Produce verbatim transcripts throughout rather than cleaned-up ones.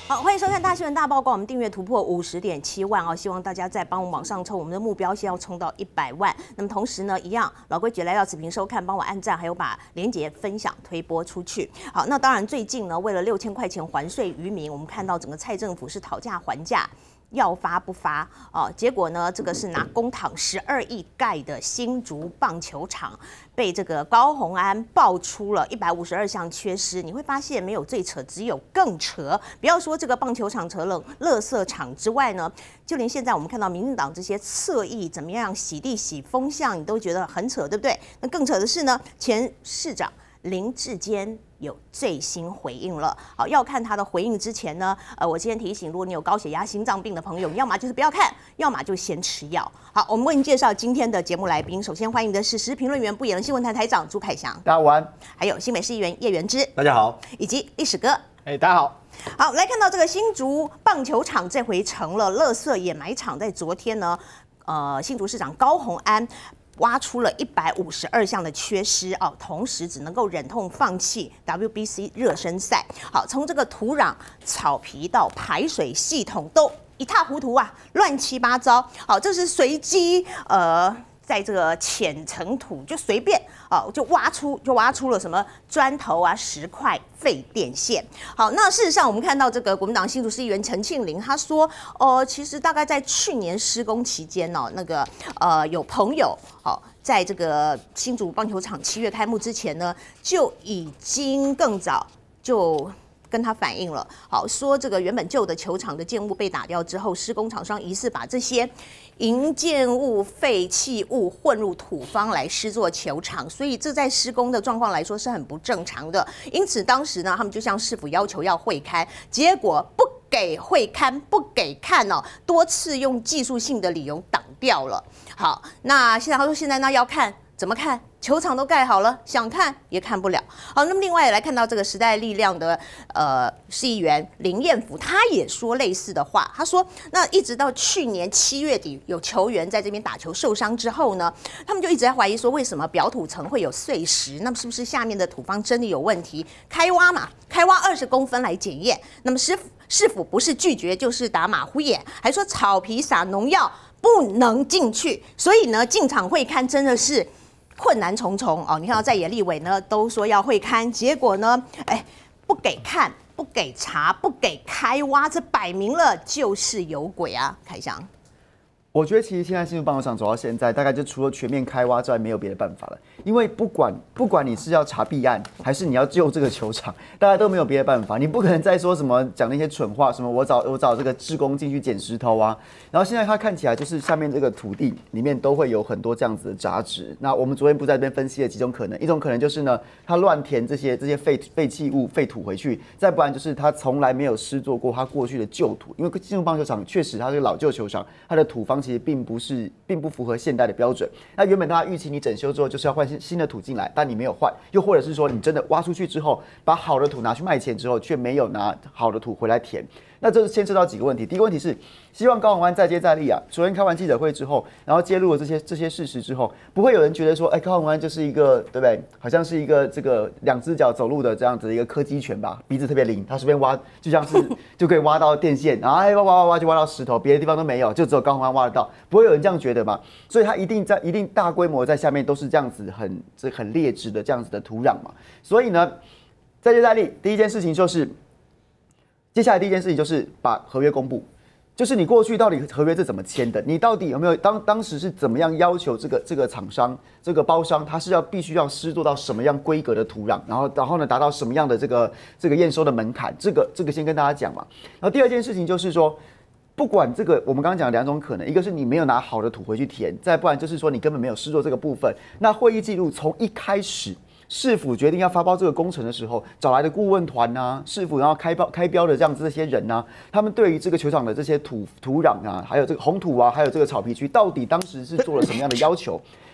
好，欢迎收看《大新闻大报告》。我们订阅突破五十点七万哦，希望大家再帮我们往上冲，我们的目标先要冲到一百万。那么同时呢，一样老规矩来到此屏收看，帮我按赞，还有把连结分享推播出去。好，那当然最近呢，为了六千块钱还税于民，我们看到整个蔡政府是讨价还价。要发不发哦？结果呢？这个是拿公帑十二亿盖的新竹棒球场，被这个高虹安爆出了一百五十二项缺失。你会发现没有最扯，只有更扯。不要说这个棒球场扯了，垃圾场之外呢，就连现在我们看到民进党这些侧翼怎么样洗地洗风向，你都觉得很扯，对不对？那更扯的是呢，前市长林智坚有最新回应了。好，要看他的回应之前呢，呃，我今天提醒，如果你有高血压、心脏病的朋友，你要么就是不要看，要么就先吃药。好，我们为您介绍今天的节目来宾。首先欢迎的是时事评论员、不言新闻台台长朱凯翔， 大家午安； 还有新北市议员叶元之， 大家好； 以及历史哥， 哎，大家好。 好，来看到这个新竹棒球场这回成了垃圾掩埋场，在昨天呢，呃，新竹市长高虹安挖出了一百五十二项的缺失哦，同时只能够忍痛放弃 W B C 热身赛。好，从这个土壤、草皮到排水系统都一塌糊涂啊，乱七八糟。好，这是随机呃。在这个浅层土就随便哦，就挖出就挖出了什么砖头啊、石块、废电线。好，那事实上我们看到这个国民党新竹市议员陈庆龄他说，呃，其实大概在去年施工期间哦，那个呃有朋友好、哦。在这个新竹棒球场七月开幕之前呢，就已经更早就跟他反映了，好说这个原本旧的球场的建物被打掉之后，施工厂商疑似把这些营建物、废弃物混入土方来施作球场，所以这在施工的状况来说是很不正常的。因此当时呢，他们就向市府要求要会勘，结果不给会勘，不给看哦，多次用技术性的理由挡掉了。好，那现在他说现在呢要看。怎么看？球场都盖好了，想看也看不了。好，那么另外也来看到这个时代力量的呃市议员林彦福，他也说类似的话。他说，那一直到去年七月底，有球员在这边打球受伤之后呢，他们就一直在怀疑说，为什么表土层会有碎石？那么是不是下面的土方真的有问题？开挖嘛，开挖二十公分来检验。那么市府市府不是拒绝，就是打马虎眼，还说草皮撒农药不能进去。所以呢，进场会看真的是困难重重哦！你看到在野立委呢都说要会勘，结果呢，哎，不给看，不给查，不给开挖，这摆明了就是有鬼啊！凯翔， 我觉得其实现在新竹棒球场走到现在，大概就除了全面开挖之外，没有别的办法了。因为不管不管你是要查弊案，还是你要救这个球场，大家都没有别的办法。你不可能再说什么讲那些蠢话，什么我找我找这个志工进去捡石头啊。然后现在它看起来就是下面这个土地里面都会有很多这样子的杂质。那我们昨天不在这边分析了几种可能，一种可能就是呢，它乱填这些这些废废弃物、废土回去；再不然就是它从来没有施作过它过去的旧土。因为新竹棒球场确实它是个老旧球场，它的土方其实并不是并不符合现代的标准。那原本大家预期你整修之后就是要换新的土进来，但你没有换，又或者是说你真的挖出去之后，把好的土拿去卖钱之后，却没有拿好的土回来填。那这是牵涉到几个问题。第一个问题是，希望高虹安再接再厉啊。昨天开完记者会之后，然后揭露了这些这些事实之后，不会有人觉得说，哎，高虹安就是一个对不对？好像是一个这个两只脚走路的这样子的一个柯基犬吧，鼻子特别灵，他随便挖就像是就可以挖到电线，然后哎挖挖挖挖就挖到石头，别的地方都没有，就只有高虹安挖得到，不会有人这样觉得吧？所以他一定在一定大规模在下面都是这样子很这很劣质的这样子的土壤嘛。所以呢，再接再厉，第一件事情就是。接下来第一件事情就是把合约公布，就是你过去到底合约是怎么签的？你到底有没有当当时是怎么样要求这个这个厂商、这个包商，他是要必须要施作到什么样规格的土壤，然后然后呢达到什么样的这个这个验收的门槛？这个这个先跟大家讲嘛。然后第二件事情就是说，不管这个我们刚刚讲两种可能，一个是你没有拿好的土回去填，再不然就是说你根本没有施作这个部分。那会议记录从一开始。市府决定要发包这个工程的时候，找来的顾问团啊，市府然后开标开标的这样子这些人啊，他们对于这个球场的这些土土壤啊，还有这个红土啊，还有这个草皮区，到底当时是做了什么样的要求？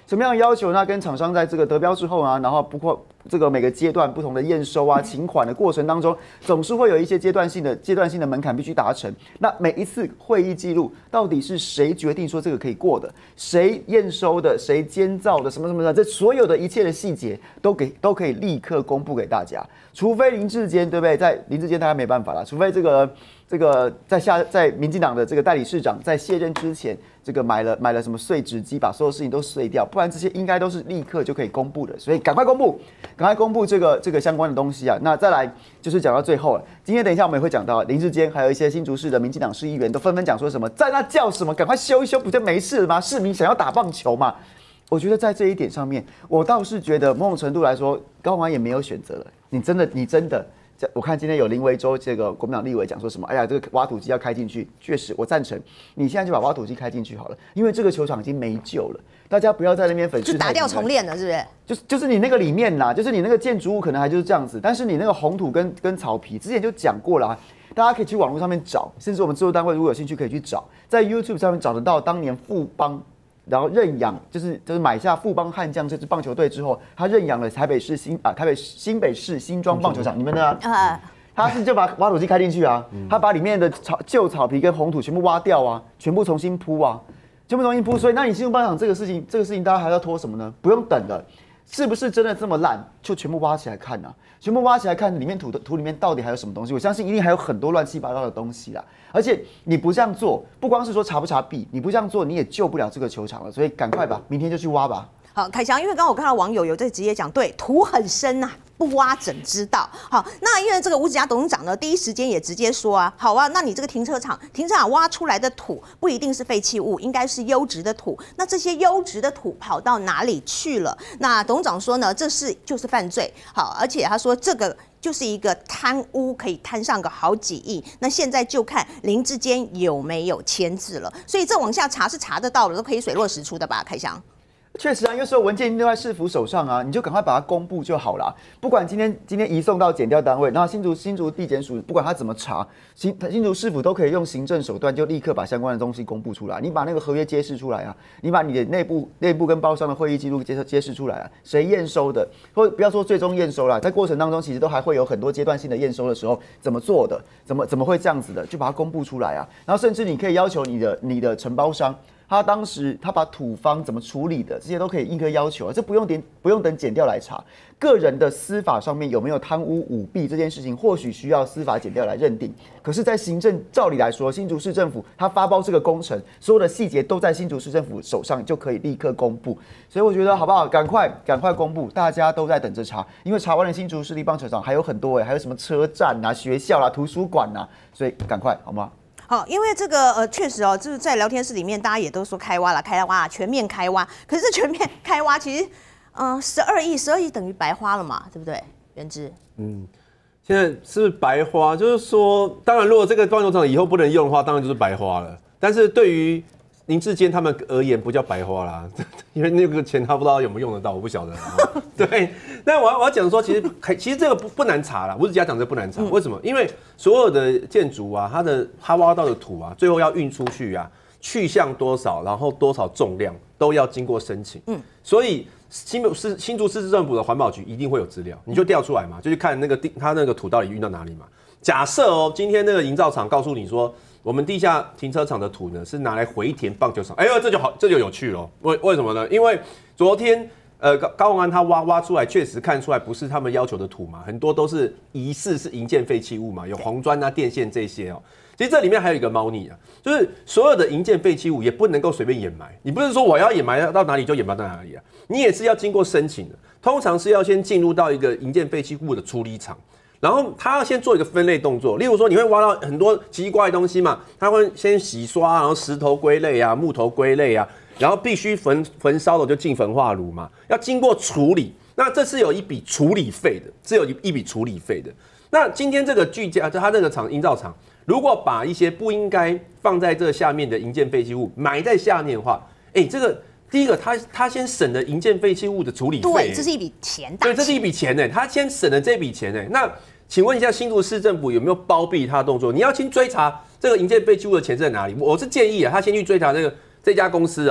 什么样的要求呢？跟厂商在这个得标之后啊，然后包括这个每个阶段不同的验收啊、请款的过程当中，总是会有一些阶段性的阶段性的门槛必须达成。那每一次会议记录到底是谁决定说这个可以过的，谁验收的，谁监造的，什么什么的，这所有的一切的细节都给都可以立刻公布给大家。除非林智坚，对不对？在林智坚大家没办法了，除非这个这个在下在民进党的这个代理市长在卸任之前，这个买了买了什么碎纸机，把所有事情都碎掉，不然这些应该都是立刻就可以公布的。所以赶快公布，赶快公布这个这个相关的东西啊！那再来就是讲到最后了，今天等一下我们也会讲到林智坚，还有一些新竹市的民进党市议员都纷纷讲说什么，在那叫什么，赶快修一修，不就没事了吗？市民想要打棒球嘛？我觉得在这一点上面，我倒是觉得某种程度来说，高虹安也没有选择了。你真的，你真的，我看今天有林维洲这个国民党立委讲说什么，哎呀，这个挖土机要开进去，确实我赞成。你现在就把挖土机开进去好了，因为这个球场已经没救了，大家不要在那边粉饰太平。就打掉重练了，是不是？ 就是就是你那个里面啦，就是你那个建筑物可能还就是这样子，但是你那个红土跟跟草皮，之前就讲过了、啊，大家可以去网络上面找，甚至我们制作单位如果有兴趣可以去找，在 YouTube 上面找得到当年富邦。然后认养，就是就是买下富邦悍将这支棒球队之后，他认养了台北市新啊台北新北市新庄棒球场，你们呢？啊，他是就把挖土机开进去啊，他把里面的草旧草皮跟红土全部挖掉啊，全部重新铺啊，全部重新铺。所以那你新竹棒球场这个事情，这个事情大家还要拖什么呢？不用等了。是不是真的这么烂？就全部挖起来看啊！全部挖起来看，里面土的土里面到底还有什么东西？我相信一定还有很多乱七八糟的东西啦。而且你不这样做，不光是说查不查弊，你不这样做，你也救不了这个球场了。所以赶快吧，明天就去挖吧。 好，凯翔，因为刚刚我看到网友有在直接讲，对，土很深呐、啊，不挖怎知道？好，那因为这个吴子嘉董事长呢，第一时间也直接说啊，好啊，那你这个停车场，停车场挖出来的土不一定是废弃物，应该是优质的土。那这些优质的土跑到哪里去了？那董事长说呢，这是就是犯罪。好，而且他说这个就是一个贪污，可以贪上个好几亿。那现在就看林智坚有没有签字了。所以这往下查是查得到的，都可以水落石出的吧？凯翔。 确实啊，因为所有文件都在市府手上啊，你就赶快把它公布就好了。不管今天今天移送到检调单位，然后新竹新竹地检署，不管他怎么查，新新竹市府都可以用行政手段就立刻把相关的东西公布出来。你把那个合约揭示出来啊，你把你的内部内部跟包商的会议记录揭揭示出来啊，谁验收的，或不要说最终验收了，在过程当中其实都还会有很多阶段性的验收的时候怎么做的，怎么怎么会这样子的，就把它公布出来啊。然后甚至你可以要求你的你的承包商。他当时他把土方怎么处理的，这些都可以硬科要求啊，这不用点不用等检调来查。个人的司法上面有没有贪污舞弊这件事情，或许需要司法检调来认定。可是，在行政照理来说，新竹市政府他发包这个工程，所有的细节都在新竹市政府手上，就可以立刻公布。所以我觉得好不好？赶快赶快公布，大家都在等着查，因为查完了新竹市立棒球场还有很多哎、欸，还有什么车站啊、学校啦、啊、图书馆啊，所以赶快好吗？ 好，因为这个呃，确实哦，就是在聊天室里面，大家也都说开挖了，开挖了，全面开挖。可是全面开挖，其实，嗯、呃，十二亿，十二亿等于白花了嘛，对不对？元之， 嗯，现在是不是白花？就是说，当然，如果这个棒球场以后不能用的话，当然就是白花了。但是对于林智坚他们而言，不叫白花啦，因为那个钱他不知道有没有用得到，我不晓得。对，但我要我要讲说，其实其实这个不不难查啦。吴子嘉讲这不难查，为什么？因为所有的建筑啊，它的它挖到的土啊，最后要运出去啊，去向多少，然后多少重量，都要经过申请。嗯，所以新竹市新竹市政府的环保局一定会有资料，你就调出来嘛，就去看那个地，它那个土到底运到哪里嘛。假设哦，今天那个营造厂告诉你说，我们地下停车场的土呢是拿来回填棒球场，哎呦，这就好，这就有趣了。为为什么呢？因为昨天。呃，高高虹安他挖挖出来，确实看出来不是他们要求的土嘛，很多都是疑似是营建废弃物嘛，有红砖啊、电线这些哦。其实这里面还有一个猫腻啊，就是所有的营建废弃物也不能够随便掩埋，你不是说我要掩埋到哪里就掩埋到哪里啊，你也是要经过申请的，通常是要先进入到一个营建废弃物的处理厂。然后他要先做一个分类动作，例如说你会挖到很多奇怪的东西嘛，他会先洗刷，然后石头归类啊，木头归类啊，然后必须焚焚烧的就进焚化炉嘛，要经过处理，那这是有一笔处理费的，是有一笔处理费的。那今天这个巨家，他这个厂营造厂，如果把一些不应该放在这下面的营建废弃物埋在下面的话，哎，这个。第一个，他他先省了营建废弃物的处理费， 对，这是一笔钱， 对，这是一笔钱呢，他先省了这笔钱呢。那请问一下，新竹市政府有没有包庇他的动作？你要先追查这个营建废弃物的钱在哪里？我是建议啊，他先去追查这个这家公司啊，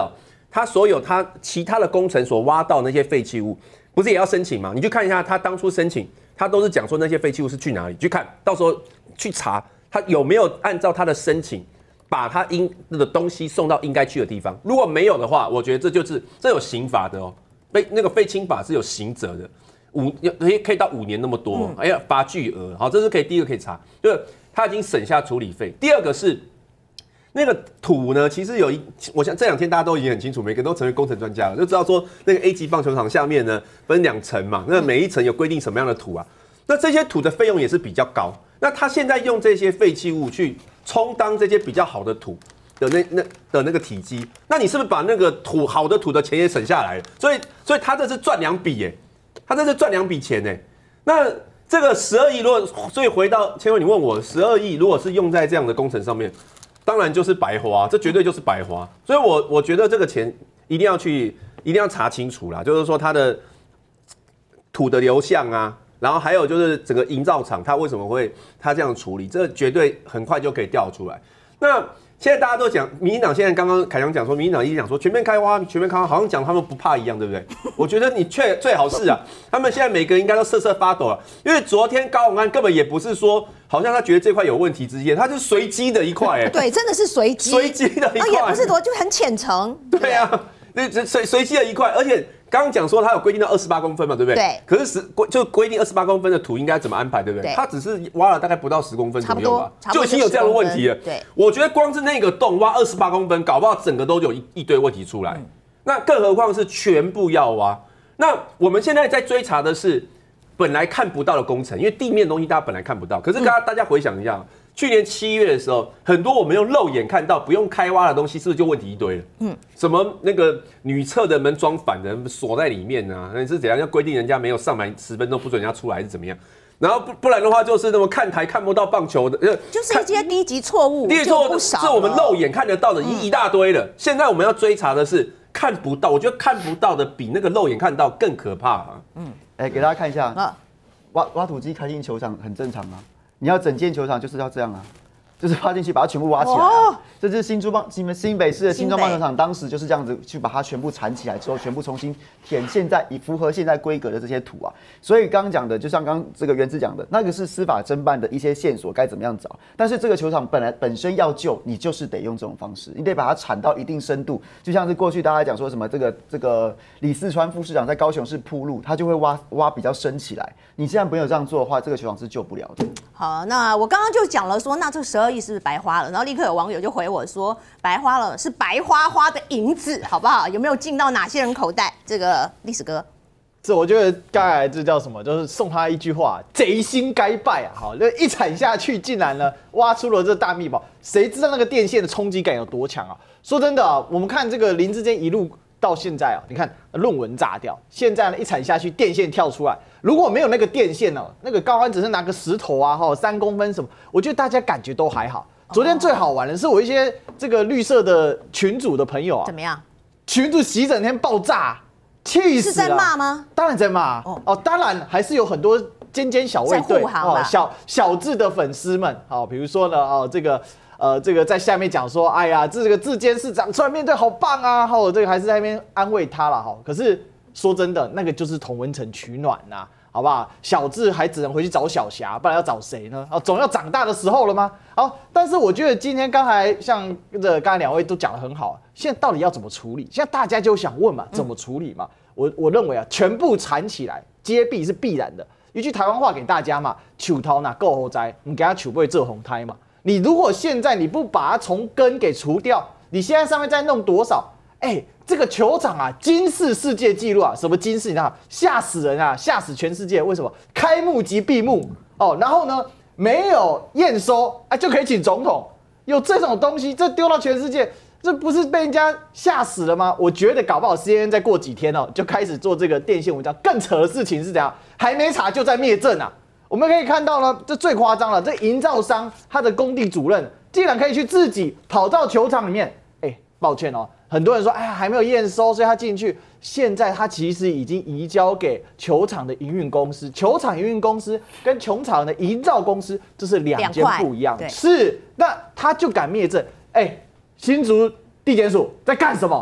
他所有他其他的工程所挖到那些废弃物，不是也要申请吗？你去看一下他当初申请，他都是讲说那些废弃物是去哪里，去看到时候去查他有没有按照他的申请。把他应的东西送到应该去的地方，如果没有的话，我觉得这就是这有刑法的哦，被那个废清法是有刑责的，五可以到五年那么多，哎呀罚巨额，好，这是可以第一个可以查，就是他已经省下处理费。第二个是那个土呢，其实有一，我想这两天大家都已经很清楚，每个人都成为工程专家了，就知道说那个 A 级棒球场下面呢分两层嘛，那每一层有规定什么样的土啊，那这些土的费用也是比较高，那他现在用这些废弃物去充当这些比较好的土的那那的那个体积，那你是不是把那个土好的土的钱也省下来了？所以所以他这是赚两笔耶，他这是赚两笔钱耶。那这个十二亿，如果所以回到千惠，你问我十二亿如果是用在这样的工程上面，当然就是白花，这绝对就是白花。所以我我觉得这个钱一定要去一定要查清楚啦，就是说它的土的流向啊。然后还有就是整个营造厂，它为什么会它这样处理？这绝对很快就可以调出来。那现在大家都讲，民进党现在刚刚凯翔讲说，民进党一直讲说全面开挖，全面开挖，好像讲他们不怕一样，对不对？我觉得你确最好是啊，他们现在每个人应该都瑟瑟发抖了，因为昨天高虹安根本也不是说，好像他觉得这块有问题之间，他是随机的一块，哎， 对，真的是随机， 随机的一块， 也不是多，就很浅层， 对啊，那随随机的一块，而且。刚刚讲说它有规定到二十八公分嘛，对不对？ 对。 可是十就规定二十八公分的土应该怎么安排，对不对？对。它只是挖了大概不到十公分左右吧，就已经有这样的问题了。 对。 我觉得光是那个洞挖二十八公分，搞不好整个都有一一堆问题出来。嗯、那更何况是全部要挖。那我们现在在追查的是本来看不到的工程，因为地面的东西大家本来看不到。可是大家大家回想一下。嗯去年七月的时候，很多我们用肉眼看到不用开挖的东西，是不是就问题一堆了？嗯，什么那个女厕的门装反的，锁在里面啊？那是怎样？要规定人家没有上满十分钟不准人家出来，还是怎么样？然后不不然的话，就是那么看台看不到棒球的， 就是一些低级错误， 低级错误是我们肉眼看得到的，已经一大堆了。嗯、现在我们要追查的是看不到，我觉得看不到的比那个肉眼看到更可怕啊！ 嗯，哎、欸，给大家看一下，啊、挖挖土机开进球场很正常啊。你要整间球场就是要这样啊，就是挖进去把它全部挖起来、啊。哦、这是新竹棒，你们新北市的新庄棒球场当时就是这样子去把它全部铲起来之后，全部重新填现在以符合现在规格的这些土啊。所以刚刚讲的，就像刚刚这个原子讲的，那个是司法侦办的一些线索该怎么样找。但是这个球场本来本身要救，你就是得用这种方式，你得把它铲到一定深度，就像是过去大家讲说什么这个这个李四川副市长在高雄市铺路，他就会挖挖比较深起来。你既然没有这样做的话，这个球场是救不了的。 好，那我刚刚就讲了说，那这十二亿是不是白花了？然后立刻有网友就回我说，白花了是白花花的银子，好不好？有没有进到哪些人口袋？这个历史哥， 这我觉得刚才这叫什么？就是送他一句话：贼心该败啊！好，那一铲下去，竟然呢挖出了这大秘宝，谁知道那个电线的冲击感有多强啊？说真的啊，我们看这个林智坚一路到现在啊，你看论文炸掉，现在呢一铲下去，电线跳出来。如果没有那个电线呢，那个高安只是拿个石头啊，哈，三公分什么，我觉得大家感觉都还好。昨天最好玩的是我一些这个绿色的群组的朋友啊， 怎么样？ 群组洗整天爆炸，气死了！ 是在骂吗？ 当然在骂哦哦，当然还是有很多尖尖小卫队哦，小小智的粉丝们，好，比如说呢，哦这个。呃，这个在下面讲说，哎呀，这个智坚市长出来面对好棒啊，哈，这个还是在那边安慰他了哈。可是说真的，那个就是同温层取暖呐、啊，好不好？小智还只能回去找小霞，不然要找谁呢？啊，总要长大的时候了吗？好，但是我觉得今天刚才像这刚才两位都讲得很好，现在到底要怎么处理？现在大家就想问嘛，怎么处理嘛？嗯、我我认为啊，全部缠起来揭弊是必然的。一句台湾话给大家嘛，树头哪够后栽，你给他树不会做红胎嘛。你如果现在你不把它从根给除掉，你现在上面再弄多少？哎、欸，这个球场啊，金氏世界纪录啊，什么金氏？你知道，吓死人啊，吓死全世界！为什么？开幕即闭幕哦，然后呢，没有验收啊，就可以请总统，有这种东西，这丢到全世界，这不是被人家吓死了吗？我觉得搞不好 C N N 再过几天哦，就开始做这个电线文章。更扯的事情是怎样？还没查就在灭证啊！我们可以看到呢，这最夸张了，这营造商他的工地主任竟然可以去自己跑到球场里面，哎、欸，抱歉哦，很多人说，哎呀，还没有验收，所以他进去。现在他其实已经移交给球场的营运公司，球场营运公司跟球场的营造公司，这是两间不一样。是，那他就敢灭证，哎、欸，新竹地检署在干什么？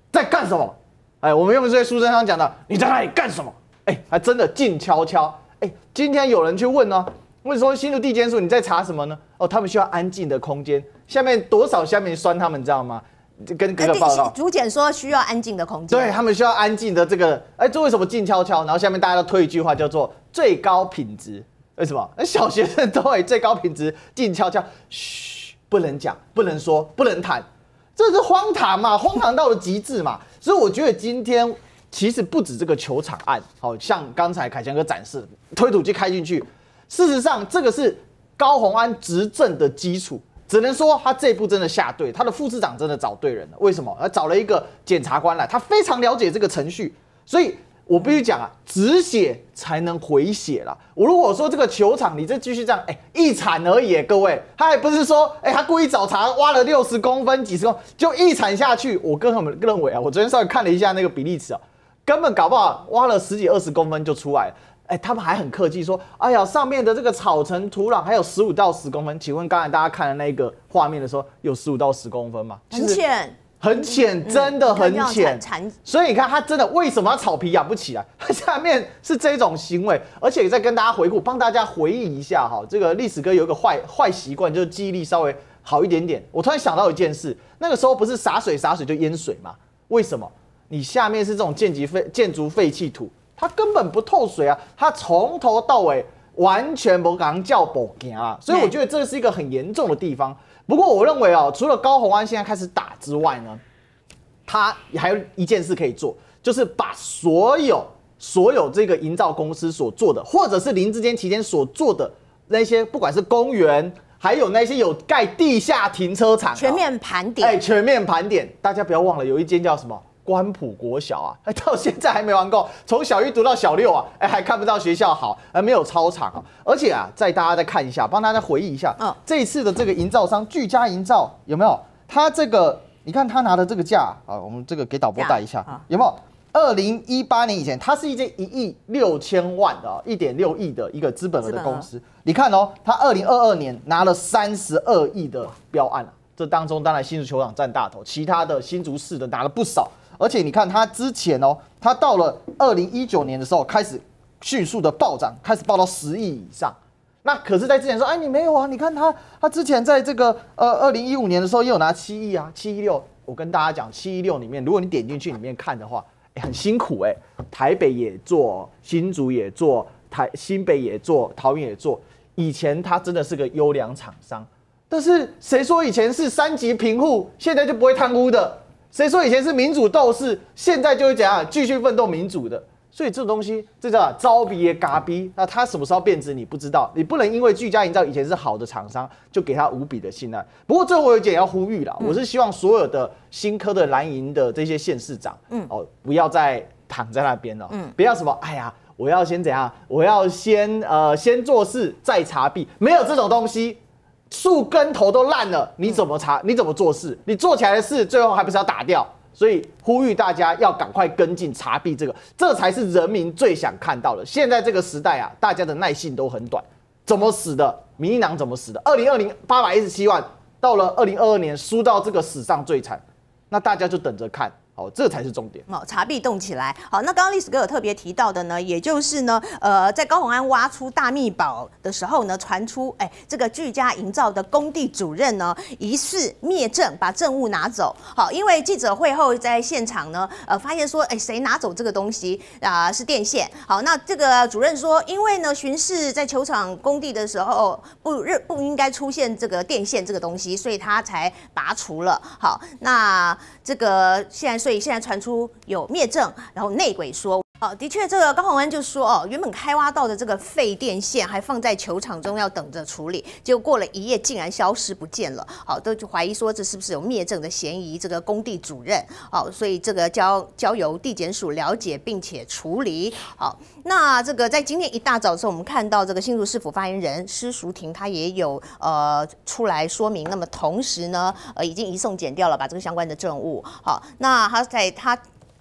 在干什么？哎，我们用这些书生上讲的，你在那里干什么？哎，还真的静悄悄。哎，今天有人去问呢，问说新竹地检署你在查什么呢？哦，他们需要安静的空间。下面多少下面酸他们，知道吗？跟各个报告， 主检说需要安静的空间， 对他们需要安静的这个，哎，这为什么静悄悄？然后下面大家都推一句话叫做最高品质，为什么？小学生都会最高品质，静悄悄，嘘，不能讲，不能说，不能谈，这是荒唐嘛，荒唐到了极致嘛。所以我觉得今天其实不止这个球场案，好像刚才凯翔哥展示推土机开进去，事实上这个是高虹安执政的基础。只能说他这一步真的下对，他的副市长真的找对人了。为什么？他找了一个检察官来，他非常了解这个程序，所以我必须讲啊，止血才能回血啦。我如果说这个球场你这继续这样，哎、欸，一铲而已，各位，他还不是说，哎、欸，他故意找茬挖了六十公分、几十公分，就一铲下去。我个人认为啊，我昨天稍微看了一下那个比例尺啊，根本搞不好挖了十几二十公分就出来了。哎，他们还很客气说，哎呀，上面的这个草层土壤还有十五到十公分。请问刚才大家看的那个画面的时候，有十五到十公分吗？ 很浅， 很浅，真的很浅。所以你看，他真的为什么草皮养不起来？他下面是这种行为，而且再跟大家回顾，帮大家回忆一下哈。这个历史哥有一个坏坏习惯，就是记忆力稍微好一点点。我突然想到一件事，那个时候不是洒水洒水就淹水吗？为什么？你下面是这种建筑废建筑废弃土。它根本不透水啊！它从头到尾完全不敢叫保行啊，所以我觉得这是一个很严重的地方。不过我认为啊，除了高虹安现在开始打之外呢，他还有一件事可以做，就是把所有所有这个营造公司所做的，或者是林智坚期间所做的那些，不管是公园，还有那些有盖地下停车场， 全面盘点。 哎，全面盘点，大家不要忘了，有一间叫什么？关埔国小啊，哎，到现在还没完够，从小一读到小六啊，哎，还看不到学校好，而没有操场啊，而且啊，再大家再看一下，帮大家回忆一下，嗯，这一次的这个营造商巨佳营造有没有？他这个，你看他拿的这个价啊，我们这个给导播带一下，有没有？二零一八年以前，它是一间一亿六千万的，一点六亿的一个资本额的公司。你看哦，他二零二二年拿了三十二亿的标案啊，这当中当然新竹球场占大头，其他的新竹市的拿了不少。而且你看，他之前哦，他到了二零一九年的时候开始迅速的暴涨，开始暴到十亿以上。那可是，在之前说，哎，你没有啊？你看他，他之前在这个呃二零一五年的时候也有拿七亿啊，七一六。我跟大家讲，七一六里面，如果你点进去里面看的话，哎，很辛苦哎、欸，台北也做，新竹也做，台新北也做，桃园也做。以前他真的是个优良厂商，但是谁说以前是三级贫户，现在就不会贪污的？谁说以前是民主斗士，现在就会怎样继续奋斗民主的？所以这种东西，这叫招逼也嘎逼。那他什么时候变质，你不知道。你不能因为巨佳营造以前是好的厂商，就给他无比的信赖。不过最后我有一点要呼吁啦，嗯、我是希望所有的新科的蓝营的这些县市长，嗯，哦，不要再躺在那边了，嗯，不要什么，哎呀，我要先怎样，我要先呃先做事再查弊，没有这种东西。树根头都烂了，你怎么查？你怎么做事？你做起来的事，最后还不是要打掉？所以呼吁大家要赶快跟进查弊这个，这才是人民最想看到的。现在这个时代啊，大家的耐性都很短。怎么死的？民进党怎么死的？二零二零八百一十七万，到了二零二二年输到这个史上最惨，那大家就等着看。哦，这才是重点。 哦，查弊动起来。好，那刚刚历史哥有特别提到的呢，也就是呢，呃，在高虹安挖出大秘宝的时候呢，传出哎，这个巨佳营造的工地主任呢，疑似灭证，把证物拿走。好，因为记者会后在现场呢，呃，发现说，哎，谁拿走这个东西啊、呃？是电线。好，那这个主任说，因为呢，巡视在球场工地的时候，不不应该出现这个电线这个东西，所以他才拔除了。好，那这个现在所以现在传出有灭证，然后内鬼说，哦，的确，这个高虹安就说，哦，原本开挖到的这个废电线还放在球场中要等着处理，结果过了一夜竟然消失不见了，好，都就怀疑说这是不是有灭证的嫌疑？这个工地主任，好，所以这个交交由地检署了解并且处理。好，那这个在今天一大早的时候，我们看到这个新竹市府发言人施淑婷，她也有呃出来说明，那么同时呢，呃已经移送检调了，把这个相关的证物，好，那他在他。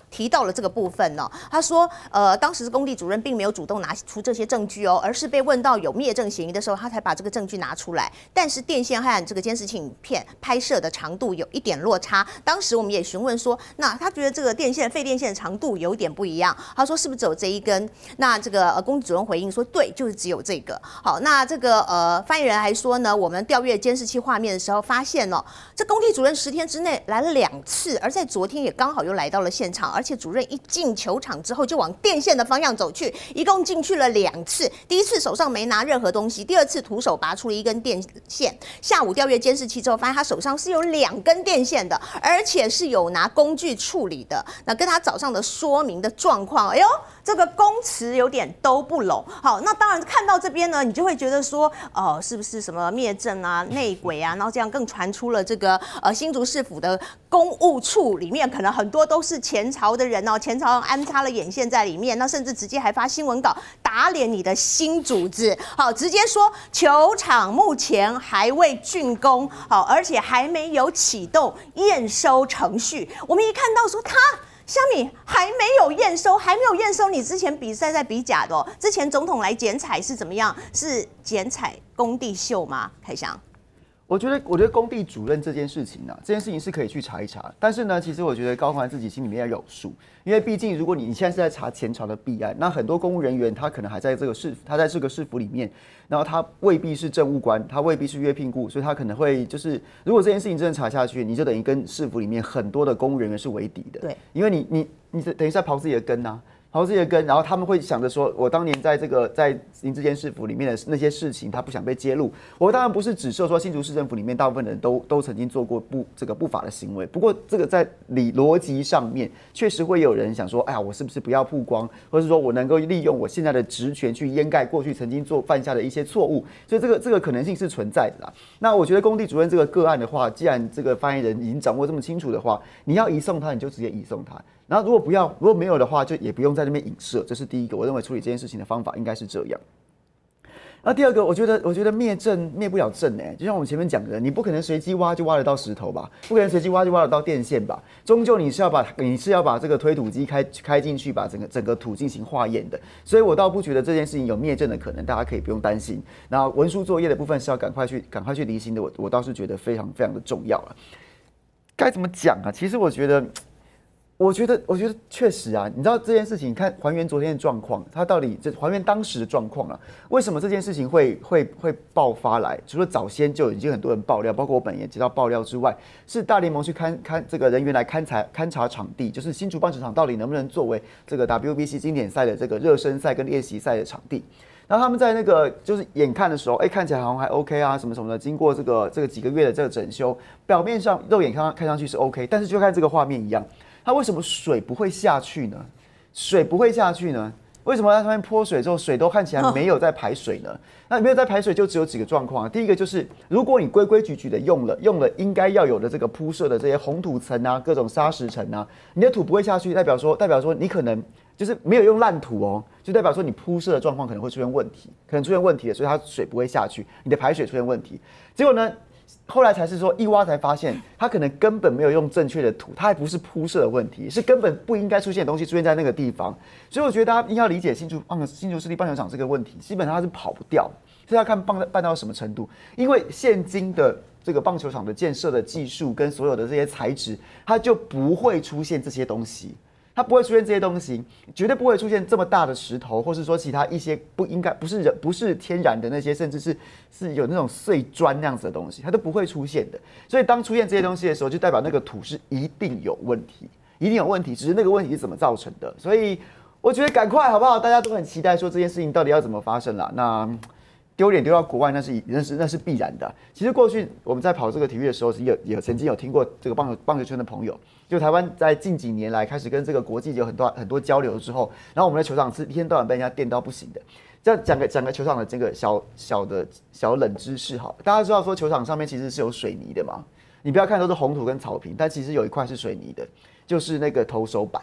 提到了这个部分呢、哦。他说，呃，当时工地主任并没有主动拿出这些证据哦，而是被问到有灭证嫌疑的时候，他才把这个证据拿出来。但是电线和这个监视器影片拍摄的长度有一点落差。当时我们也询问说，那他觉得这个电线废电线的长度有一点不一样。他说是不是只有这一根？那这个呃工地主任回应说，对，就是只有这个。好，那这个呃发言人还说呢，我们调阅监视器画面的时候发现哦，这工地主任十天之内来了两次，而在昨天也刚好又来到了现场，而且主任一进球场之后就往电线的方向走去，一共进去了两次。第一次手上没拿任何东西，第二次徒手拔出了一根电线。下午调阅监视器之后，发现他手上是有两根电线的，而且是有拿工具处理的。那跟他早上的说明的状况，哎呦，这个供词有点都不拢。好，那当然看到这边呢，你就会觉得说，哦、呃，是不是什么灭证啊、内鬼啊？然后这样更传出了这个呃新竹市府的公务处里面可能很多都是前朝的人哦，前朝安插了眼线在里面，那甚至直接还发新闻稿打脸你的新主子。好，直接说球场目前还未竣工，好，而且还没有启动验收程序。我们一看到说他。虾米还没有验收，还没有验收。你之前比赛在比假的、哦，之前总统来剪彩是怎么样？是剪彩工地秀吗？凯翔， 我觉得，我觉得工地主任这件事情呢、啊，这件事情是可以去查一查。但是呢，其实我觉得高虹安自己心里面要有数，因为毕竟如果你你现在是在查前朝的弊案，那很多公务人员他可能还在这个市，他在这个市府里面，然后他未必是政务官，他未必是约聘雇，所以他可能会就是，如果这件事情真的查下去，你就等于跟市府里面很多的公务人员是为敌的。 对， 因为你你你等于在刨自己的根啊。刨自己的根，然后他们会想着说，我当年在这个在林志坚市府里面的那些事情，他不想被揭露。我当然不是指涉说新竹市政府里面大部分人都都曾经做过不这个不法的行为，不过这个在理逻辑上面，确实会有人想说，哎呀，我是不是不要曝光，或者是说我能够利用我现在的职权去掩盖过去曾经做犯下的一些错误，所以这个这个可能性是存在的啦。那我觉得工地主任这个个案的话，既然这个发言人已经掌握这么清楚的话，你要移送他，你就直接移送他。然后如果不要，如果没有的话，就也不用在那边影射，这是第一个。我认为处理这件事情的方法应该是这样。那第二个，我觉得，我觉得灭证灭不了证哎、欸，就像我们前面讲的，你不可能随机挖就挖得到石头吧，不可能随机挖就挖得到电线吧，终究你是要把你是要把这个推土机开开进去，把整个整个土进行化验的。所以我倒不觉得这件事情有灭证的可能，大家可以不用担心。然后文书作业的部分是要赶快去赶快去离心的，我我倒是觉得非常非常的重要了。该怎么讲啊？其实我觉得。我觉得，我觉得确实啊，你知道这件事情，看还原昨天的状况，它到底这还原当时的状况啊？为什么这件事情会会会爆发来？除了早先就已经很多人爆料，包括我本人也接到爆料之外，是大联盟去勘勘这个人员来勘察勘察场地，就是新竹棒球场到底能不能作为这个 W B C 经典赛的这个热身赛跟练习赛的场地。然后他们在那个就是眼看的时候，哎，看起来好像还 OK 啊，什么什么的。经过这个这个几个月的这个整修，表面上肉眼看看上去是 OK， 但是就看这个画面一样。它为什么水不会下去呢？水不会下去呢？为什么在上面泼水之后，水都看起来没有在排水呢？那没有在排水，就只有几个状况啊。第一个就是，如果你规规矩矩的用了用了应该要有的这个铺设的这些红土层啊，各种砂石层啊，你的土不会下去，代表说代表说你可能就是没有用烂土哦，就代表说你铺设的状况可能会出现问题，可能出现问题了，所以它水不会下去，你的排水出现问题。结果呢？后来才是说一挖才发现，他可能根本没有用正确的土，它还不是铺设的问题，是根本不应该出现的东西出现在那个地方。所以我觉得大家应该要理解新竹棒新竹市立棒球场这个问题，基本上它是跑不掉，是要看棒办到什么程度。因为现今的这个棒球场的建设的技术跟所有的这些材质，它就不会出现这些东西。它不会出现这些东西，绝对不会出现这么大的石头，或是说其他一些不应该不是人不是天然的那些，甚至是是有那种碎砖那样子的东西，它都不会出现的。所以当出现这些东西的时候，就代表那个土是一定有问题，一定有问题，只是那个问题是怎么造成的。所以我觉得赶快好不好？大家都很期待说这件事情到底要怎么发生啦。那丢脸丢到国外，那是那是那是必然的。其实过去我们在跑这个体育的时候，有有曾经有听过这个棒球棒球圈的朋友。就台湾在近几年来开始跟这个国际有很多很多交流之后，然后我们的球场是一天到晚被人家电到不行的。这样讲个讲个球场的这个小小的小冷知识哈，大家知道说球场上面其实是有水泥的嘛？你不要看都是红土跟草坪，但其实有一块是水泥的，就是那个投手板。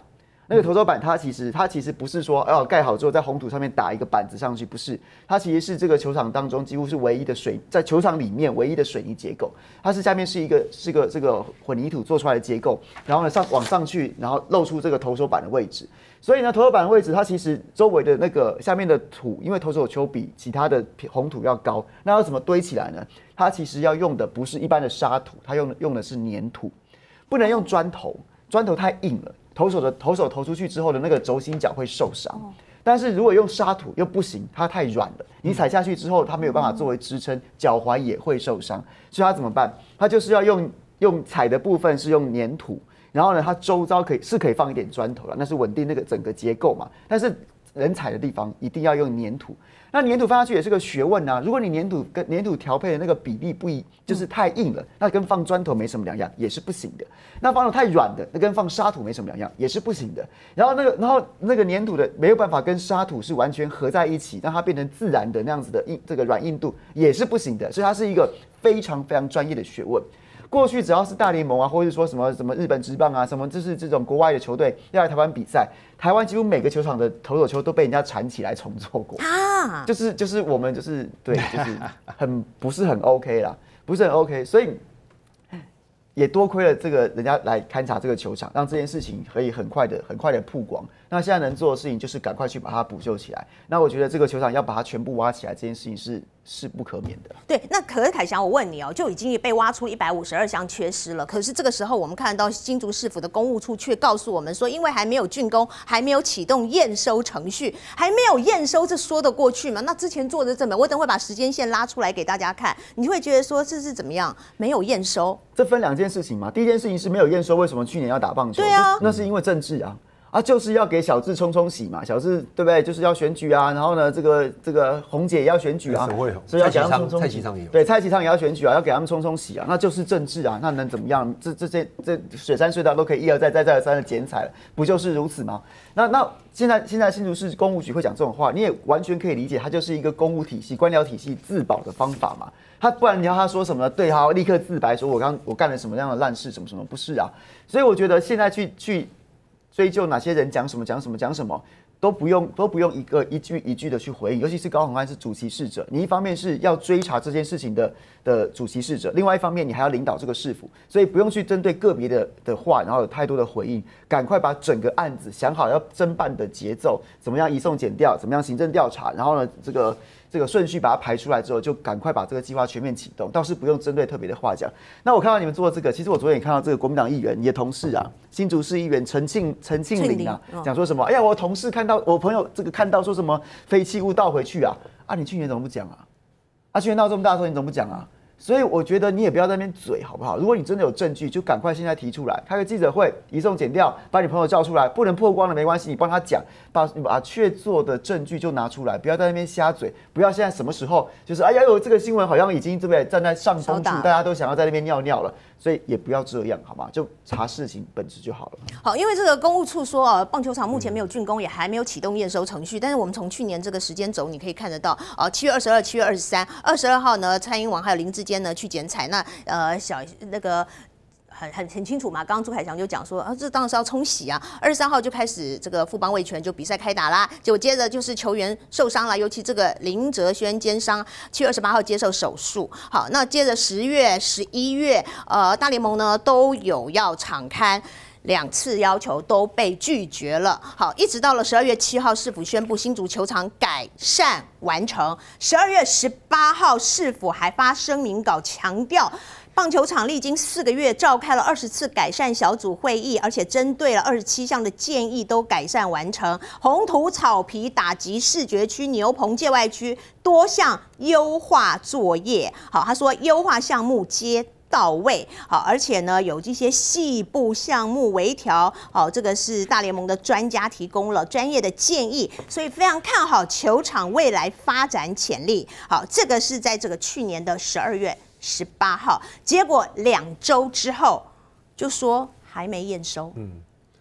那个投手板它其实它其实不是说哦盖好之后在红土上面打一个板子上去，不是，它其实是这个球场当中几乎是唯一的水，在球场里面唯一的水泥结构，它是下面是一个是个这个混凝土做出来的结构，然后呢上往上去，然后露出这个投手板的位置。所以呢，投手板的位置它其实周围的那个下面的土，因为投手丘比其他的红土要高，那要怎么堆起来呢？它其实要用的不是一般的沙土，它用的用的是粘土，不能用砖头，砖头太硬了。投手的投手投出去之后的那个轴心脚会受伤，但是如果用沙土又不行，它太软了，你踩下去之后它没有办法作为支撑，脚踝也会受伤，所以它怎么办？它就是要用用踩的部分是用粘土，然后呢，它周遭可以是可以放一点砖头了，那是稳定那个整个结构嘛，但是人踩的地方一定要用粘土。那粘土放下去也是个学问啊！如果你粘土跟粘土调配的那个比例不一，就是太硬了，那跟放砖头没什么两样，也是不行的。那放的太软的，那跟放沙土没什么两样，也是不行的。然后那个，然后那个粘土的没有办法跟沙土是完全合在一起，让它变成自然的那样子的硬，这个软硬度也是不行的。所以它是一个非常非常专业的学问。过去只要是大联盟啊，或者是说什么什么日本职棒啊，什么就是这种国外的球队要来台湾比赛，台湾几乎每个球场的投手球都被人家缠起来重做过啊，就是就是我们就是对，就是很不是很 OK 啦，不是很 OK， 所以也多亏了这个人家来勘察这个球场，让这件事情可以很快的很快的曝光。那现在能做的事情就是赶快去把它补救起来。那我觉得这个球场要把它全部挖起来，这件事情是是不可免的。 对，那可是凯翔，我问你哦，就已经被挖出一百五十二项缺失了。可是这个时候，我们看到新竹市府的公务处却告诉我们说，因为还没有竣工，还没有启动验收程序，还没有验收，这说得过去吗？那之前做的这么，我等会把时间线拉出来给大家看，你会觉得说这是怎么样？没有验收， 这分两件事情嘛。第一件事情是没有验收，为什么去年要打棒球？ 对啊， 那是因为政治啊。啊，就是要给小智冲冲喜嘛，小智对不对？就是要选举啊，然后呢，这个这个红姐也要选举啊， 所以要给他们冲冲喜。蔡其昌也有， 对，蔡其昌也要选举啊，要给他们冲冲喜啊，那就是政治啊，那能怎么样？这这这这水山隧道都可以一而再再再而三的剪彩了，不就是如此吗？那那现在现在新竹市公务局会讲这种话，你也完全可以理解，它就是一个公务体系、官僚体系自保的方法嘛。他不然你要他说什么呢？对，他立刻自白说我刚我干了什么样的烂事，什么什么不是啊？所以我觉得现在去去。追究哪些人讲什么讲什么讲什么，都不用都不用一个一句一句的去回应，尤其是高虹安是主其事者，你一方面是要追查这件事情的的主其事者，另外一方面你还要领导这个市府，所以不用去针对个别的的话，然后有太多的回应，赶快把整个案子想好要侦办的节奏，怎么样移送检调，怎么样行政调查，然后呢这个。这个顺序把它排出来之后，就赶快把这个计划全面启动，倒是不用针对特别的话讲。那我看到你们做这个，其实我昨天也看到这个国民党议员，你的同事啊，新竹市议员陈庆陈庆林啊，讲说什么？哎呀，我同事看到我朋友这个看到说什么废弃物倒回去啊？啊，你去年怎么不讲啊？啊，去年闹这么大的时候你怎么不讲啊？所以我觉得你也不要在那边嘴，好不好？如果你真的有证据，就赶快现在提出来，开个记者会，移送检调，把你朋友叫出来，不能曝光的没关系，你帮他讲，把把确凿的证据就拿出来，不要在那边瞎嘴，不要现在什么时候就是哎呀，有这个新闻好像已经对不对站在上风处，大家都想要在那边尿尿了，所以也不要这样，好吗？就查事情本质就好了。 好，因为这个公务处说啊，棒球场目前没有竣工，也还没有启动验收程序，但是我们从去年这个时间轴你可以看得到，啊，七月二十二、七月二十三、二十二号呢，蔡英文还有林智坚呢去剪彩。那呃小那个很很很清楚嘛，刚刚朱凯翔就讲说啊，这当然是要冲洗啊。二十三号就开始这个富邦味全就比赛开打啦，结果接着就是球员受伤了，尤其这个林哲轩肩伤，七月二十八号接受手术。好，那接着十月、十一月，呃，大联盟呢都有要场勘。两次要求都被拒绝了。好，一直到了十二月七号，市府宣布新竹球场改善完成。十二月十八号，市府还发声明稿强调，棒球场历经四个月召开了二十次改善小组会议，而且针对了二十七项的建议都改善完成。红土草皮打击视觉区、牛棚界外区多项优化作业。好，他说优化项目皆到位，好，而且呢有这些细部项目微调，好，这个是大联盟的专家提供了专业的建议，所以非常看好球场未来发展潜力。好，这个是在这个去年的十二月十八号，结果两周之后就说还没验收。嗯，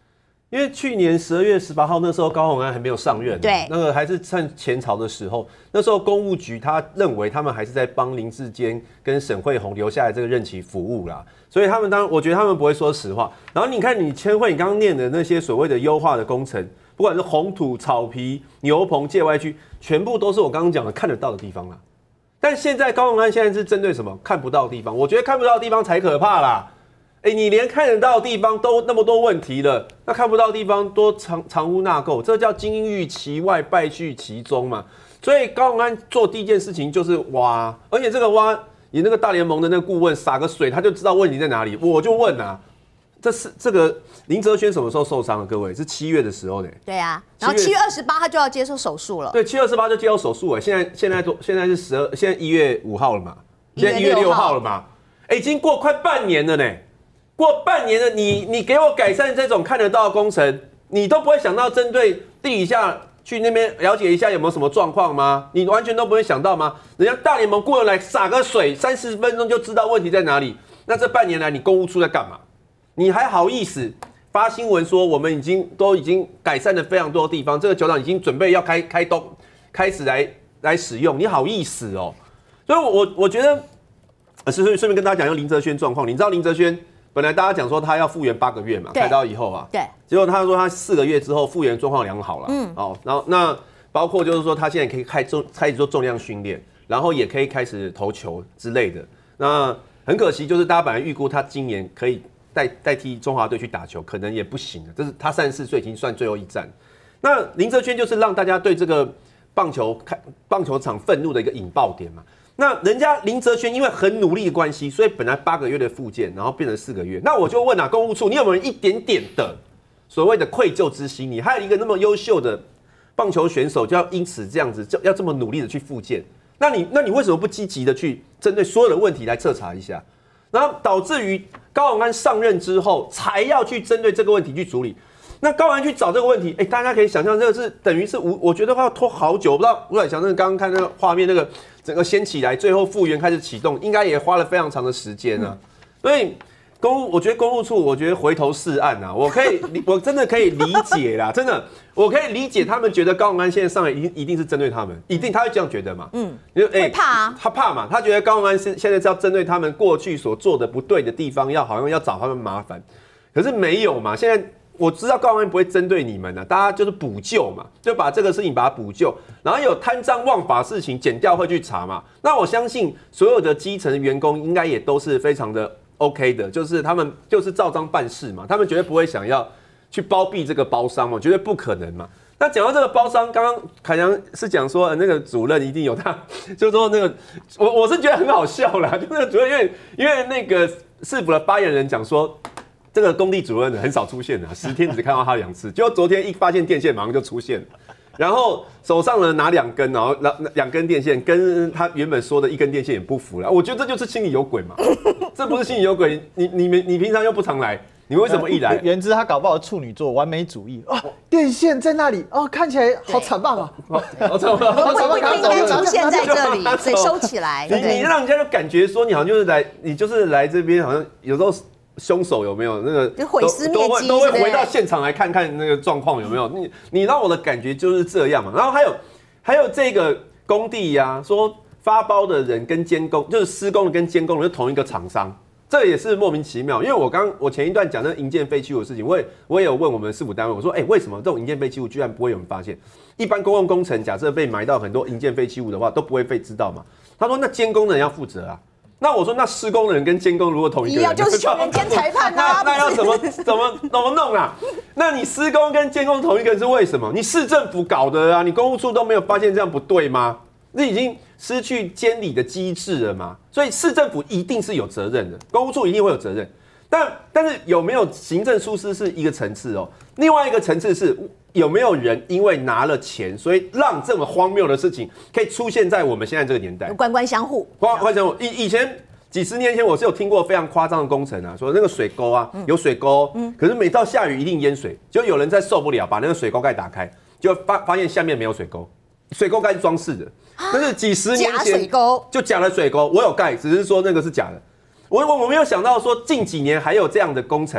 因为去年十二月十八号那时候高虹安还没有上任， 对， 那个还是趁前朝的时候，那时候公务局他认为他们还是在帮林志坚跟沈慧虹留下来这个任期服务啦，所以他们当然我觉得他们不会说实话。然后你看你千惠你刚刚念的那些所谓的优化的工程，不管是红土、草皮、牛棚、界外区，全部都是我刚刚讲的看得到的地方啦。但现在高虹安现在是针对什么看不到的地方？我觉得看不到的地方才可怕啦。哎、欸，你连看得到的地方都那么多问题了，那看不到的地方多藏藏污纳垢，这叫金玉其外，败絮其中嘛。所以高虹安做第一件事情就是挖，而且这个挖，你那个大联盟的那个顾问撒个水，他就知道问题在哪里。我就问啊，这是这个林哲轩什么时候受伤了？各位是七月的时候呢？ 对啊，然后七月二十八他就要接受手术了。 对，七月二十八就接受手术了。现在现在多现在是十二，现在一月五号了嘛？现在一月六号了嘛？哎、欸，已经过快半年了呢。过半年了，你你给我改善这种看得到的工程，你都不会想到针对地底下去那边了解一下有没有什么状况吗？你完全都不会想到吗？人家大联盟过来撒个水，三十分钟就知道问题在哪里。那这半年来，你公务处在干嘛？你还好意思发新闻说我们已经都已经改善了非常多的地方，这个球场已经准备要开开动，开始来来使用，你好意思哦？所以我，我我觉得，呃，顺顺便跟大家讲一下林哲轩状况。你知道林哲轩？本来大家讲说他要复原八个月嘛，开刀以后啊， 对， 结果他说他四个月之后复原状况良好了，嗯，哦，然后那包括就是说他现在可以开重开始做重量训练，然后也可以开始投球之类的。那很可惜，就是大家本来预估他今年可以代代替中华队去打球，可能也不行了。这是他三十四岁已经算最后一战。那林哲轩就是让大家对这个棒球看棒球场愤怒的一个引爆点嘛。那人家林哲轩因为很努力的关系，所以本来八个月的复健，然后变成四个月。那我就问啊，公务处你有没有一点点的所谓的愧疚之心？你还有一个那么优秀的棒球选手，就要因此这样子，就要这么努力的去复健？那你那你为什么不积极的去针对所有的问题来彻查一下？然后导致于高虹安上任之后，才要去针对这个问题去处理。那高虹安去找这个问题，哎、欸，大家可以想象，这个是等于是无，我觉得要拖好久。我不知道吴乃翔那个刚刚看那个画面，那个整个掀起来，最后复原开始启动，应该也花了非常长的时间啊。所以公务，我觉得公务处，我觉得回头是岸啊，我可以，我真的可以理解啦，真的，我可以理解他们觉得高虹安现在上来一定一定是针对他们，一定他会这样觉得嘛，嗯，因为哎、 会怕啊， 他怕嘛，他觉得高虹安现现在是要针对他们过去所做的不对的地方，要好像要找他们麻烦，可是没有嘛，现在。我知道高虹安不会针对你们啊，大家就是补救嘛，就把这个事情把它补救，然后有贪赃枉法事情，检调会去查嘛。那我相信所有的基层员工应该也都是非常的 OK 的，就是他们就是照章办事嘛，他们绝对不会想要去包庇这个包商嘛，绝对不可能嘛。那讲到这个包商，刚刚凯阳是讲说、呃、那个主任一定有他，就是说那个我我是觉得很好笑啦，就那个主任因为因为那个市府的发言人讲说。这个工地主任很少出现的，十天只看到他两次。结果昨天一发现电线，马上就出现了，然后手上呢拿两根，然后两根电线跟他原本说的一根电线也不符了。我觉得这就是心里有鬼嘛，这不是心里有鬼，你你你你平常又不常来，你为什么一来？ 原之他搞不好处女座完美主义啊，电线在那里哦，看起来好惨棒啊， 好惨棒， 好惨棒，不应该出现在这里，所以收起来。 你你让人家就感觉说你好像就是来，你就是来这边，好像有时候。凶手有没有那个就毁尸灭迹， 都会回到现场来看看那个状况有没有？你你让我的感觉就是这样嘛。然后还有还有这个工地呀、啊，说发包的人跟监工就是施工的跟监工的是同一个厂商，这也是莫名其妙。因为我刚我前一段讲那个营建废弃物的事情，我也我也有问我们市府单位，我说哎、欸、为什么这种营建废弃物居然不会有人发现？一般公共工程假设被埋到很多营建废弃物的话，都不会被知道嘛。他说那监工的人要负责啊。那我说，那施工的人跟监工如果同一个人， 一样就是球员兼裁判啊， 那那要怎么怎么怎么弄啊？那你施工跟监工同一个人是为什么？你市政府搞的啊，你公务处都没有发现这样不对吗？这已经失去监理的机制了嘛？所以市政府一定是有责任的，公务处一定会有责任。但但是有没有行政疏失是一个层次哦，另外一个层次是有没有人因为拿了钱，所以让这么荒谬的事情可以出现在我们现在这个年代？ 官官相护， 官官相护。以以前几十年前我是有听过非常夸张的工程啊，说那个水沟啊有水沟，嗯，可是每到下雨一定淹水，就有人在受不了，把那个水沟盖打开，就发发现下面没有水沟，水沟盖是装饰的，但是几十年前假水沟就假的水沟，我有盖，只是说那个是假的。我我我没有想到说近几年还有这样的工程呢、欸，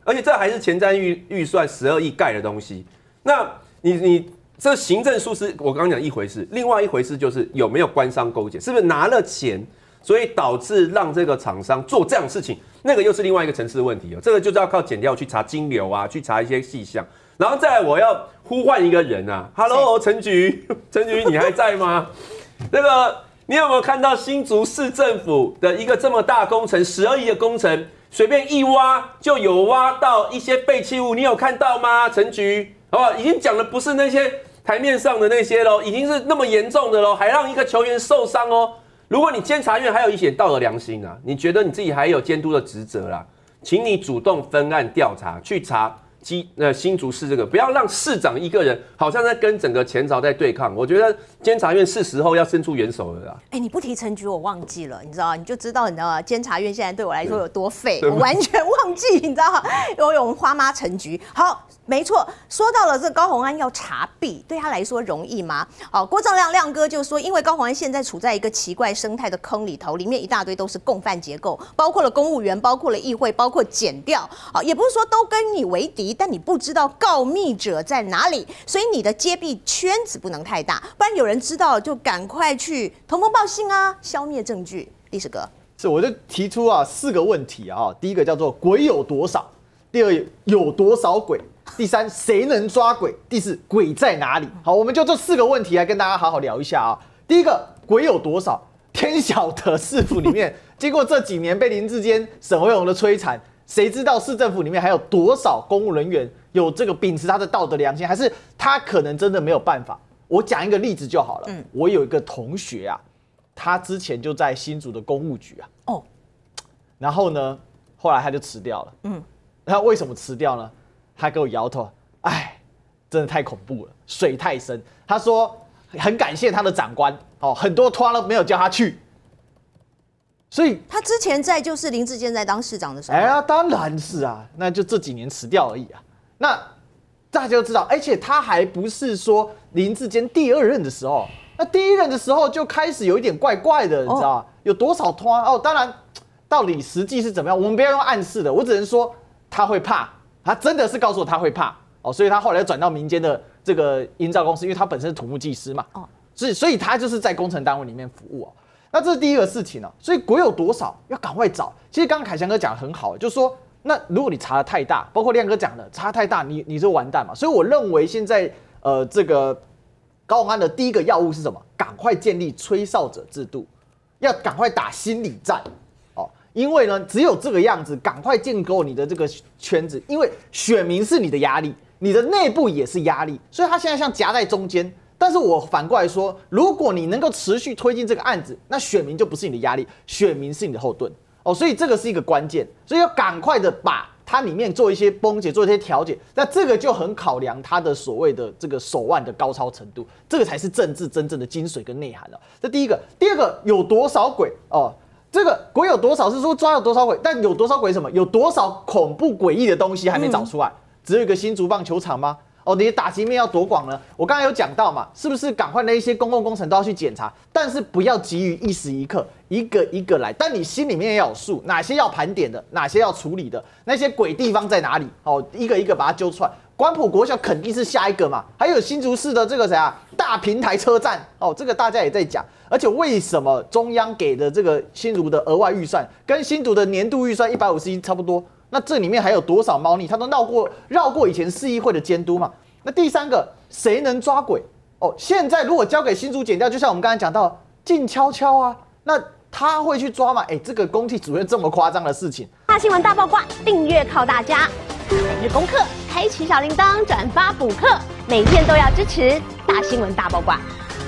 而且这还是前瞻预预算十二亿盖的东西。那你你这行政疏失，我刚刚讲一回事，另外一回事就是有没有官商勾结，是不是拿了钱，所以导致让这个厂商做这样的事情，那个又是另外一个层次的问题哦。这个就是要靠检调去查金流啊，去查一些细项。然后再来，我要呼唤一个人啊 ，Hello， 陈菊，陈菊，你还在吗？这个你有没有看到新竹市政府的一个这么大工程，十二亿的工程，随便一挖就有挖到一些废弃物，你有看到吗？陈菊，好不好？已经讲的不是那些台面上的那些喽，已经是那么严重的喽，还让一个球员受伤哦。如果你监察院还有一点道德良心啊，你觉得你自己还有监督的职责啦，请你主动分案调查，去查。基呃新竹市这个，不要让市长一个人好像在跟整个前朝在对抗。我觉得监察院是时候要伸出援手了啦。 哎、欸，你不提陈菊，我忘记了，你知道，你就知道，你知道吗？监察院现在对我来说有多废，我完全忘记，你知道，游泳花妈陈菊。好，没错，说到了这高虹安要查弊，对他来说容易吗？哦，郭正亮亮哥就说，因为高虹安现在处在一个奇怪生态的坑里头，里面一大堆都是共犯结构，包括了公务员，包括了议会，包括检调，啊，也不是说都跟你为敌。但你不知道告密者在哪里，所以你的揭弊圈子不能太大，不然有人知道了就赶快去通风报信啊，消灭证据。历史哥， 是我就提出啊四个问题啊，第一个叫做鬼有多少，第二有多少鬼，第三谁能抓鬼，第四鬼在哪里。好，我们就这四个问题来跟大家好好聊一下啊。第一个鬼有多少，天晓得市府里面经过这几年被林智坚、沈惠荣的摧残。谁知道市政府里面还有多少公务人员有这个秉持他的道德良心，还是他可能真的没有办法？我讲一个例子就好了。嗯，我有一个同学啊，他之前就在新竹的公务局啊。哦，然后呢，后来他就辞掉了。嗯，他为什么辞掉呢？他给我摇头，哎，真的太恐怖了，水太深。他说很感谢他的长官，哦，很多拖了没有叫他去。所以他之前在就是林智坚在当市长的时候， 哎呀，当然是啊，那就这几年辞掉而已啊。那大家就知道，而且他还不是说林智坚第二任的时候，那第一任的时候就开始有一点怪怪的，你知道吗？有多少拖哦？当然，到底实际是怎么样，我们不要用暗示的，我只能说他会怕，他真的是告诉我他会怕哦，所以他后来转到民间的这个营造公司，因为他本身是土木技师嘛，哦，所以所以他就是在工程单位里面服务哦。那这是第一个事情哦，所以鬼有多少要赶快找。其实刚刚凯翔哥讲得很好，就是说，那如果你查得太大，包括亮哥讲的查得太大，你你就完蛋嘛。所以我认为现在呃这个高虹安的第一个要务是什么？赶快建立吹哨者制度，要赶快打心理战哦。因为呢，只有这个样子，赶快建构你的这个圈子，因为选民是你的压力，你的内部也是压力，所以他现在像夹在中间。但是我反过来说，如果你能够持续推进这个案子，那选民就不是你的压力，选民是你的后盾哦，所以这个是一个关键，所以要赶快的把它里面做一些崩解，做一些调解，那这个就很考量它的所谓的这个手腕的高超程度，这个才是政治真正的精髓跟内涵了。这第一个，第二个有多少鬼哦？这个鬼有多少是说抓有多少鬼，但有多少鬼什么？有多少恐怖诡异的东西还没找出来？嗯、只有一个新竹棒球场吗？哦，你的打击面要多广呢？我刚才有讲到嘛，是不是赶快那一些公共工程都要去检查？但是不要急于一时一刻，一个一个来。但你心里面也要有数，哪些要盘点的，哪些要处理的，那些鬼地方在哪里？哦，一个一个把它揪出来。关埔国小肯定是下一个嘛，还有新竹市的这个谁啊，大平台车站哦，这个大家也在讲。而且为什么中央给的这个新竹的额外预算，跟新竹的年度预算一百五十亿差不多？那这里面还有多少猫腻？他都绕过绕过以前市议会的监督嘛？那第三个，谁能抓鬼？哦，现在如果交给新竹检调，就像我们刚才讲到，静悄悄啊，那他会去抓吗？哎，这个公器主任这么夸张的事情， 大新闻大八卦，订阅靠大家，每日功课，开启小铃铛，转发补课，每天都要支持大新闻大八卦。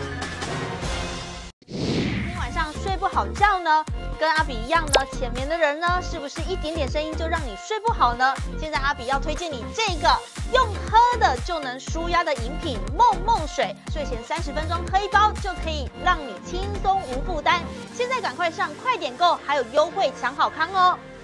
今天晚上睡不好觉呢？跟阿比一样呢，浅眠的人呢，是不是一点点声音就让你睡不好呢？现在阿比要推荐你这个用喝的就能舒压的饮品梦梦水，睡前三十分钟喝一包就可以让你轻松无负担。现在赶快上快点购，还有优惠抢好康哦！